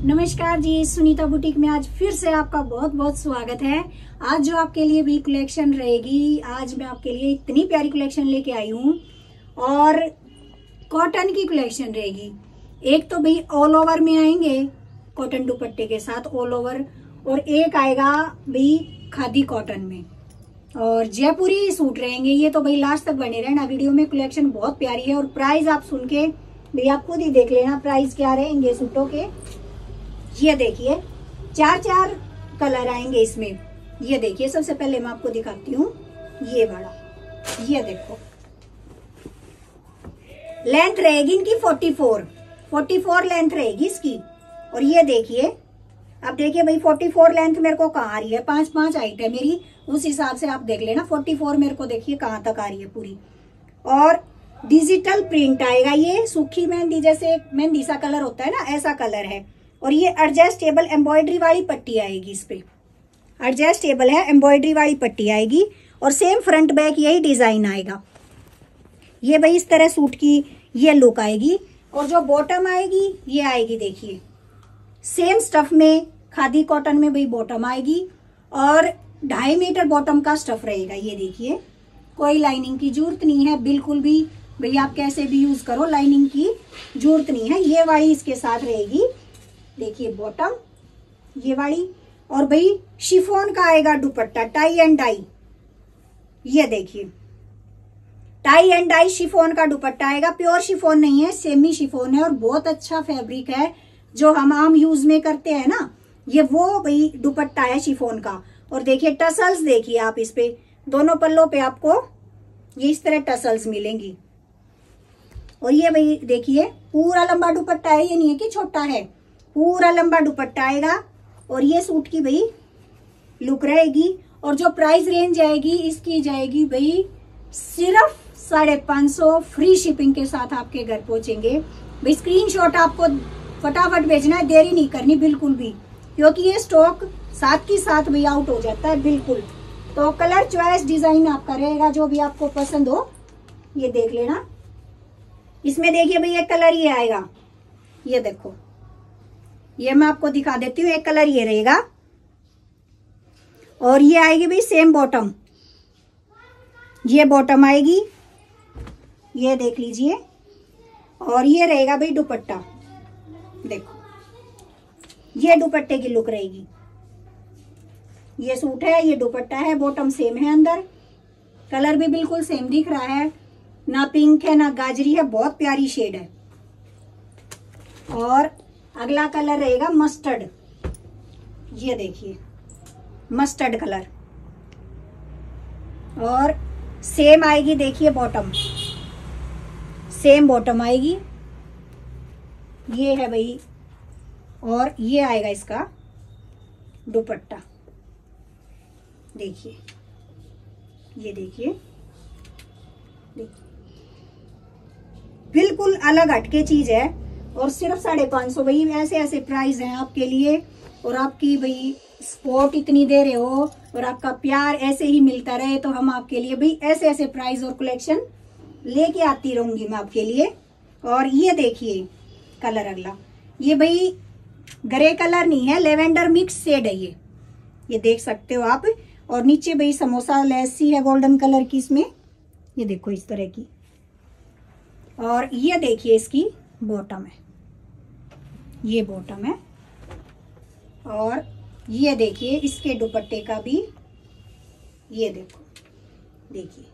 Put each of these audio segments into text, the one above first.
नमस्कार जी, सुनीता बुटीक में आज फिर से आपका बहुत बहुत स्वागत है। आज जो आपके लिए भी कलेक्शन रहेगी, आज मैं आपके लिए इतनी प्यारी कलेक्शन लेके आई हूँ और कॉटन की कलेक्शन रहेगी। एक तो भाई ऑल ओवर में आएंगे कॉटन दुपट्टे के साथ ऑल ओवर, और एक आएगा भाई खादी कॉटन में और जयपुरी सूट रहेंगे। ये तो भाई लास्ट तक बने रहना वीडियो में, कलेक्शन बहुत प्यारी है। और प्राइस आप सुन के भाई आप खुद ही देख लेना प्राइस क्या रहेंगे सूटों के। ये देखिए चार कलर आएंगे इसमें। ये देखिए सबसे पहले मैं आपको दिखाती हूँ ये बड़ा, ये देखो लेंथ रहेगी इनकी 44 लेंथ रहेगी इसकी। और ये देखिए, अब देखिए भाई 44 लेंथ मेरे को कहाँ आ रही है, 5 हाइट है मेरी, उस हिसाब से आप देख लेना 44 मेरे को देखिए कहाँ तक आ रही है पूरी। और डिजिटल प्रिंट आएगा, ये सूखी मेहंदी जैसे मेहंदी सा कलर होता है ना, ऐसा कलर है। और ये एडजस्टेबल एम्ब्रॉयडरी वाली पट्टी आएगी, इस पे एडजस्टेबल है, एम्ब्रॉयडरी वाली पट्टी आएगी। और सेम फ्रंट बैक यही डिजाइन आएगा। ये भाई इस तरह सूट की ये लुक आएगी। और जो बॉटम आएगी ये आएगी, देखिए सेम स्टफ में, खादी कॉटन में भाई बॉटम आएगी और 2.5 मीटर बॉटम का स्टफ रहेगा। ये देखिए कोई लाइनिंग की जरूरत नहीं है बिल्कुल भी, भाई आप कैसे भी यूज करो, लाइनिंग की जरूरत नहीं है। ये वाली इसके साथ रहेगी, देखिए बॉटम ये वाली। और भाई शिफॉन का आएगा दुपट्टा, टाई एंड डाई। ये देखिए टाई एंड डाई शिफॉन का दुपट्टा आएगा। प्योर शिफॉन नहीं है, सेमी शिफॉन है और बहुत अच्छा फैब्रिक है जो हम आम यूज में करते हैं ना, ये वो भाई दुपट्टा है शिफॉन का। और देखिए टसल्स देखिए आप, इस पे दोनों पल्लों पे आपको ये इस तरह टसल्स मिलेंगी। और ये भाई देखिए पूरा लंबा दुपट्टा है, ये नहीं है कि छोटा है, पूरा लंबा दुपट्टा आएगा। और ये सूट की भाई लुक रहेगी। और जो प्राइस रेंज आएगी इसकी जाएगी भाई सिर्फ 550, फ्री शिपिंग के साथ आपके घर पहुंचेंगे। भाई स्क्रीनशॉट आपको फटाफट भेजना है, देरी नहीं करनी बिल्कुल भी, क्योंकि ये स्टॉक साथ की साथ भाई आउट हो जाता है बिल्कुल। तो कलर चॉइस डिजाइन आपका रहेगा, जो भी आपको पसंद हो ये देख लेना। इसमें देखिए भाई एक कलर ये आएगा, ये देखो ये मैं आपको दिखा देती हूँ, एक कलर ये रहेगा। और ये आएगी भाई सेम बॉटम, ये बॉटम आएगी, ये देख लीजिए। और ये रहेगा भाई दुपट्टा, देखो ये दुपट्टे की लुक रहेगी। ये सूट है, ये दुपट्टा है, बॉटम सेम है, अंदर कलर भी बिल्कुल सेम दिख रहा है, ना पिंक है ना गाजरी है, बहुत प्यारी शेड है। और अगला कलर रहेगा मस्टर्ड, ये देखिए मस्टर्ड कलर। और सेम आएगी, देखिए बॉटम सेम बॉटम आएगी, ये है भाई। और ये आएगा इसका दुपट्टा, देखिए ये देखिए बिल्कुल अलग हटके चीज है। और सिर्फ 550 भाई, ऐसे ऐसे प्राइस हैं आपके लिए। और आपकी भाई सपोर्ट इतनी दे रहे हो और आपका प्यार ऐसे ही मिलता रहे, तो हम आपके लिए भाई ऐसे ऐसे प्राइस और कलेक्शन लेके आती रहूंगी मैं आपके लिए। और ये देखिए कलर अगला, ये भाई ग्रे कलर नहीं है, लेवेंडर मिक्स शेड है ये देख सकते हो आप। और नीचे भाई समोसा लेस सी है गोल्डन कलर की इसमें, ये देखो इस तरह की। और ये देखिए इसकी बॉटम है, ये बॉटम है। और ये देखिए इसके दुपट्टे का भी, ये देखो देखिए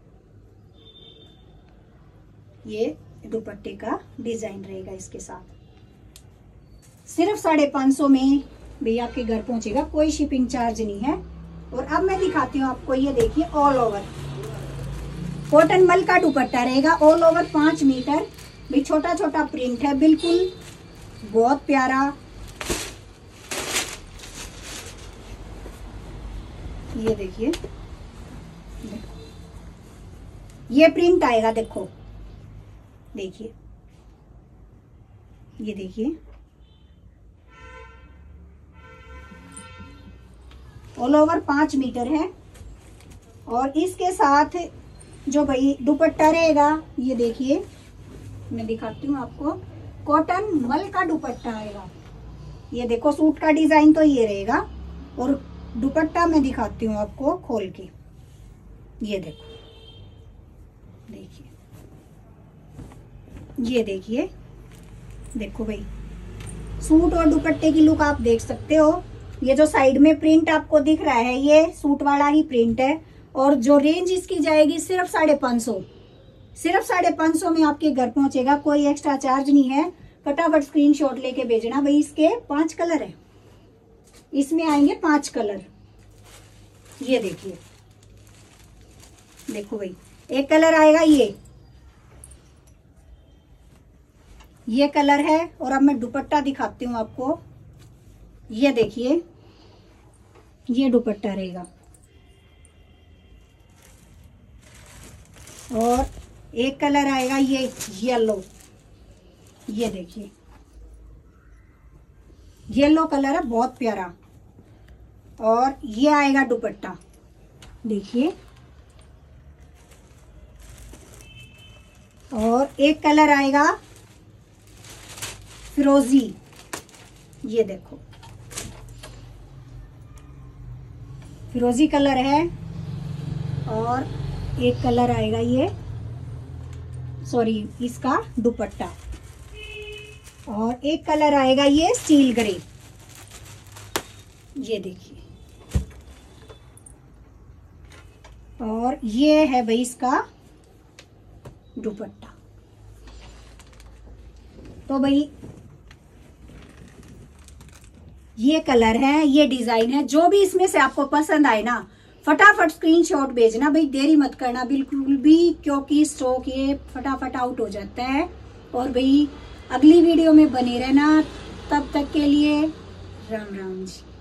ये दुपट्टे का डिजाइन रहेगा इसके साथ। सिर्फ 550 में भैया आपके घर पहुंचेगा, कोई शिपिंग चार्ज नहीं है। और अब मैं दिखाती हूँ आपको, ये देखिए ऑल ओवर कॉटन मल का दुपट्टा रहेगा, ऑल ओवर 5 मीटर भी, छोटा छोटा प्रिंट है बिल्कुल बहुत प्यारा। ये देखिए ये प्रिंट आएगा, देखो देखिए ये देखिए ऑल ओवर 5 मीटर है। और इसके साथ जो भाई दुपट्टा रहेगा, ये देखिए मैं दिखाती हूँ आपको, कॉटन मल का दुपट्टा आएगा, ये देखो सूट का डिजाइन तो ये रहेगा, और दुपट्टा मैं दिखाती हूँ आपको खोल के। ये देखो, देखिए, ये देखिए, देखो भाई सूट और दुपट्टे की लुक आप देख सकते हो। ये जो साइड में प्रिंट आपको दिख रहा है ये सूट वाला ही प्रिंट है, और जो रेंज इसकी जाएगी सिर्फ 550, सिर्फ 550 में आपके घर पहुंचेगा, कोई एक्स्ट्रा चार्ज नहीं है। फटाफट स्क्रीनशॉट लेके भेजना भाई। इसके 5 कलर है, इसमें आएंगे 5 कलर। ये देखिए, देखो भाई, एक कलर आएगा ये कलर है। और अब मैं दुपट्टा दिखाती हूँ आपको। ये देखिए, ये दुपट्टा रहेगा, और एक कलर आएगा ये येलो। ये देखिए, येलो कलर है, बहुत प्यारा। और ये आएगा दुपट्टा, देखिए। और एक कलर आएगा फिरोजी, ये देखो फिरोजी कलर है। और एक कलर आएगा ये, सॉरी, इसका दुपट्टा। और एक कलर आएगा ये स्टील ग्रे, ये देखिए। और ये है भाई इसका दुपट्टा। तो भाई ये कलर है, ये डिजाइन है, जो भी इसमें से आपको पसंद आए ना फटाफट स्क्रीनशॉट भेजना भाई, देरी मत करना बिल्कुल भी, क्योंकि स्टॉक ये फटाफट आउट हो जाता है। और भाई अगली वीडियो में बने रहना, तब तक के लिए राम राम जी।